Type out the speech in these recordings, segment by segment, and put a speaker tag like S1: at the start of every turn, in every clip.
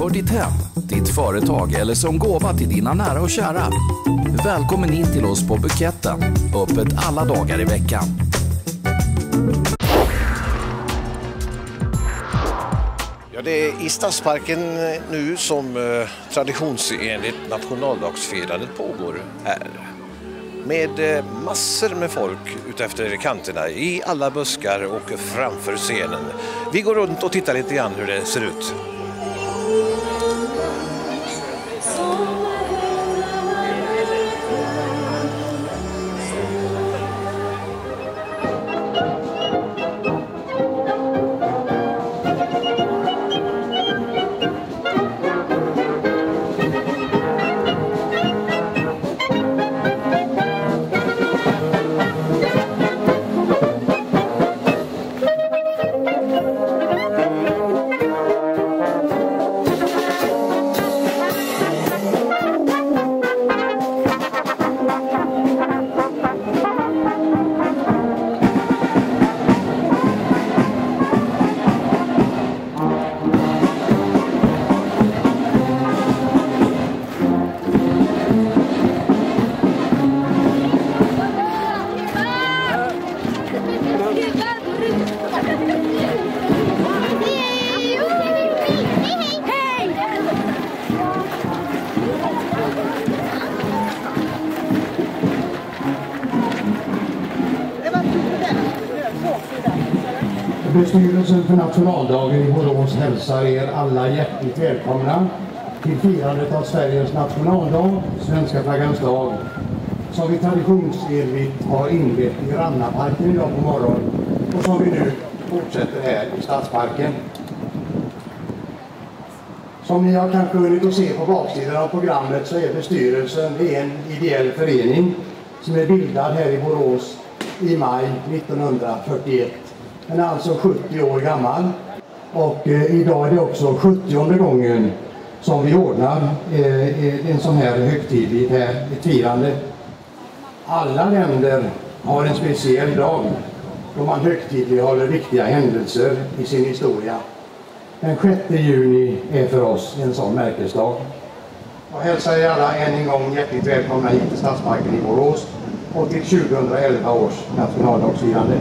S1: för ditt hem, ditt företag eller som gåva till dina nära och kära. Välkommen in till oss på Buketten. Öppet alla dagar i veckan.
S2: Ja, det är i Stadsparken nu som traditionsenligt nationaldagsfirandet pågår här. Med massor med folk utefter kanterna i alla buskar och framför scenen. Vi går runt och tittar lite grann hur det ser ut.
S3: Bestyrelsen för nationaldagen i Borås hälsar er alla hjärtligt välkomna till firandet av Sveriges nationaldag, Svenska flaggans dag, som vi traditionsenligt har inlett i Rannaparken idag på morgonen och som vi nu fortsätter här i Stadsparken. Som ni har kanske hunnit att se på baksidan av programmet så är bestyrelsen en ideell förening som är bildad här i Borås i maj 1941. Den är alltså 70 år gammal och idag är det också 70:e gången som vi ordnar en sån här högtidligt här, ett firande. Alla länder har en speciell dag då man högtidlighåller viktiga händelser i sin historia. Den 6 juni är för oss en sån märkesdag. Jag hälsar er alla än en gång hjärtligt välkomna hit till Stadsparken i Borås och till 2011 års nationaldagsfirande.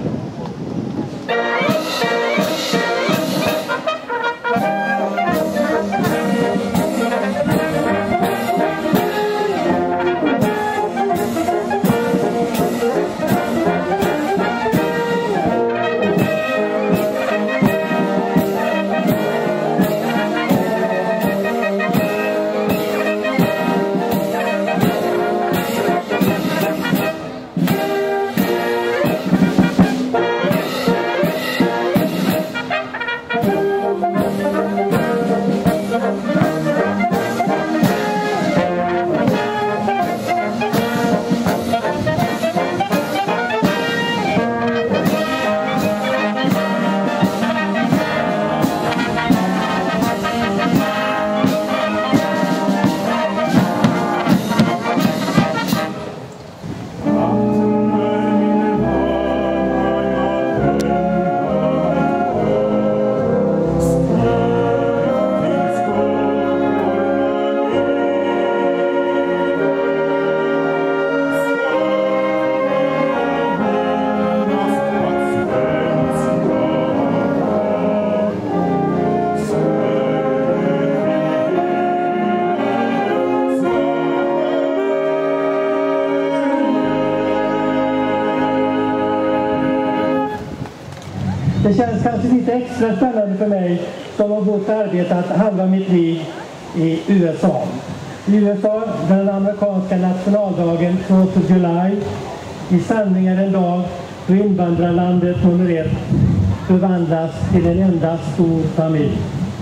S4: Det känns kanske lite extra spännande för mig som har bott och arbetat halva mitt liv i USA. I USA, den amerikanska nationaldagen 4th of July, i sanning är en dag då invandrarlandet nummer 1 förvandlas till en enda stor familj.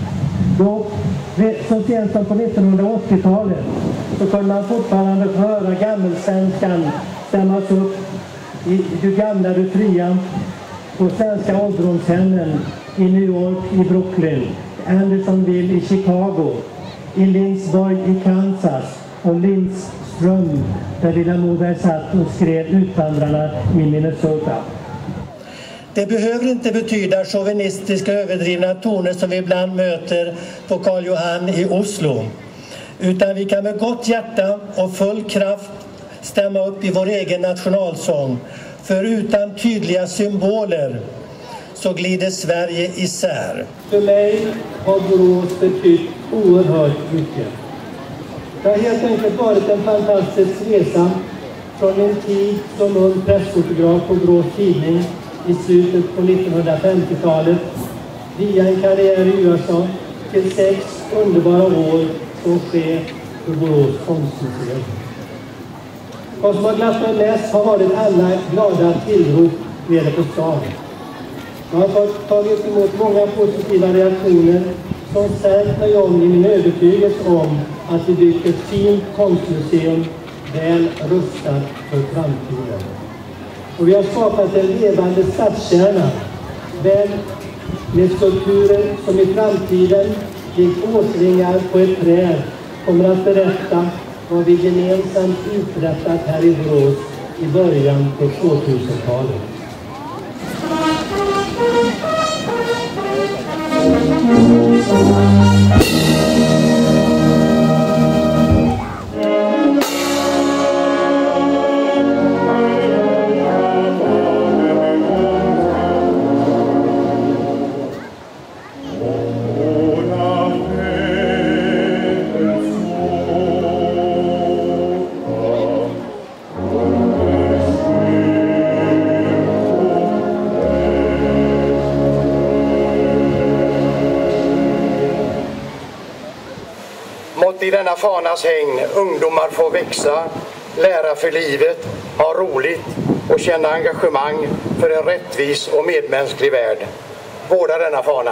S4: Då, så sent som på 1980-talet, så kunde man fortfarande få höra gammelsvenskan stämmas upp i Du gamla, du fria, på svenska ålderdomshemmen i New York, i Brooklyn, Andersonville i Chicago, i Lindsborg i Kansas och Lindström där lilla Moberg satt och skrev Utvandrarna i Minnesota. Det behöver inte betyda chauvinistiska överdrivna toner som vi ibland möter på Karl Johan i Oslo. Utan vi kan med gott hjärta och full kraft stämma upp i vår egen nationalsång. För utan tydliga symboler så glider Sverige isär. För mig har Borås betytt oerhört mycket. Det har helt enkelt varit en fantastisk resa från min tid som ung pressfotograf på Borås tidning i slutet på 1950-talet via en karriär i USA till 6 underbara år som chef för Borås konstmuseum. Vad som har glatt mig mest har varit alla glada tillrop nere på stan. Jag har tagit emot många positiva reaktioner som stärkt mig om i min övertygelse om att vi byggt ett fint konstmuseum väl rustat för framtiden. Och vi har skapat en levande stadskärna väl med skulpturer som i framtiden likt årsringar på ett träd kommer att berätta vad vi gemensamt uträttat här i Borås i början på 2000-talet.
S3: I denna fanas häng ungdomar får växa, lära för livet, ha roligt och känna engagemang för en rättvis och medmänsklig värld. Vårda denna fana.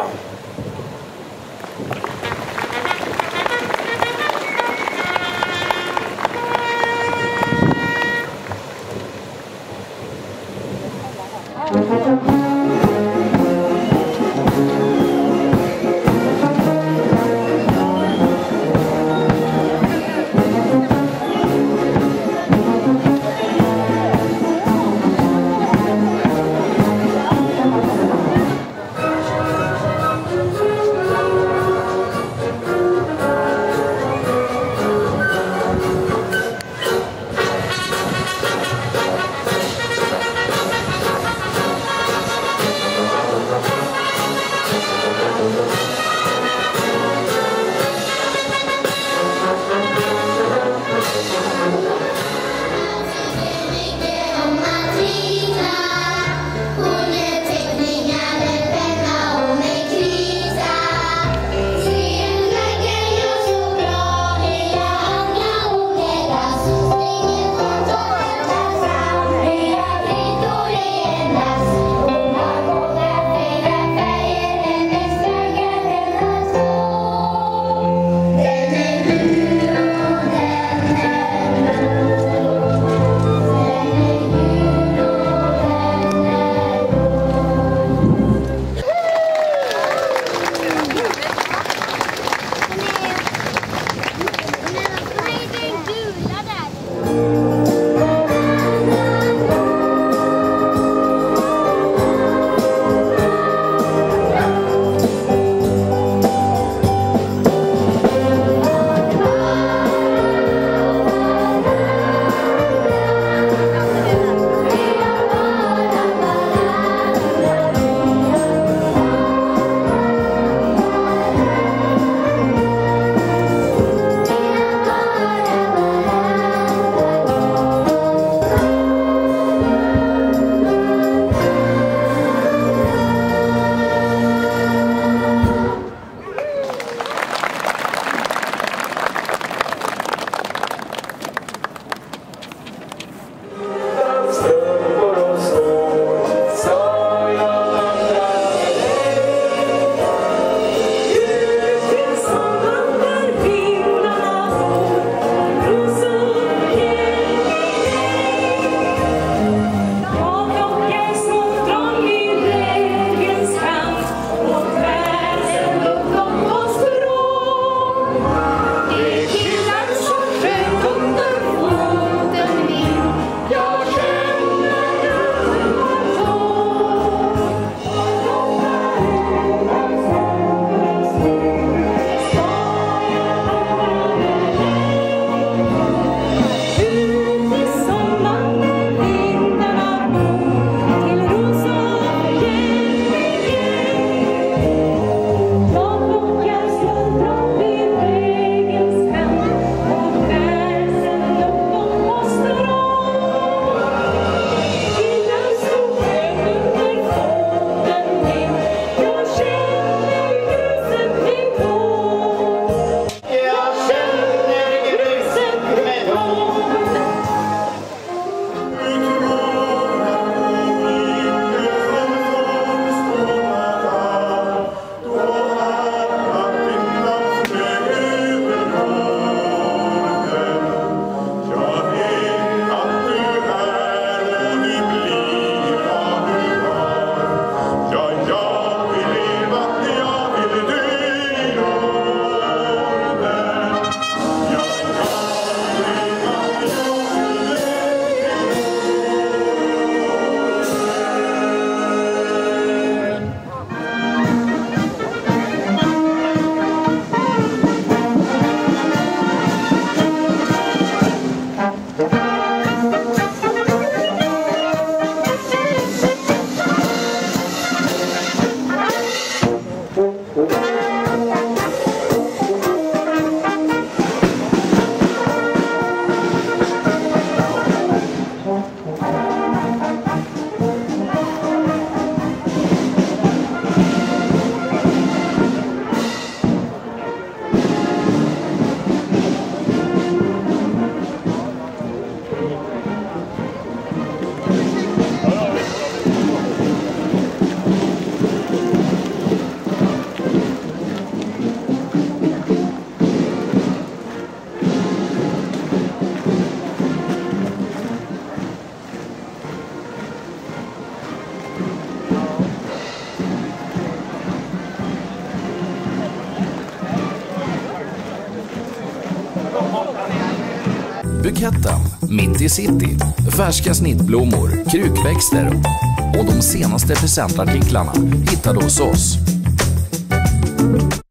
S1: Buketten, mitt i city, färska snittblommor, krukväxter och de senaste presentartiklarna hittar du hos oss.